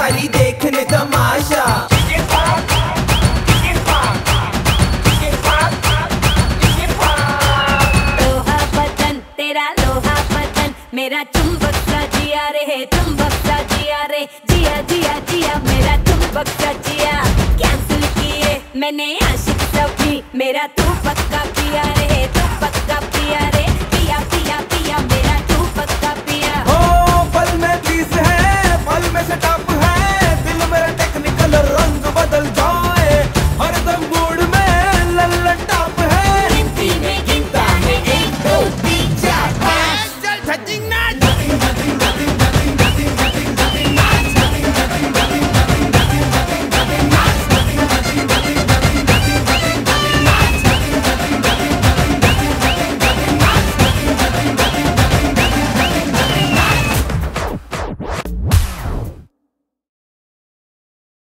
खाली देखने तमाशा। लोहा बदन तेरा लोहा बदन, मेरा चुंबक सा जिया रे, चुंबक सा जिया रे, जिया जिया जिया मेरा चुंबक सा जिया। कैंसिल किए मैंने आशिक सभी, मेरा तू पक्का पिया रे, तू पक्का